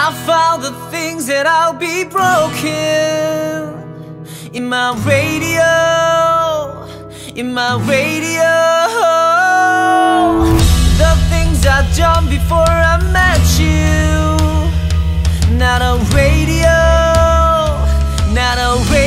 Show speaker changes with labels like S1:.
S1: I found the things that I'll be broken in my radio, in my radio. The things I've done before I met you. Not a radio, not a radio.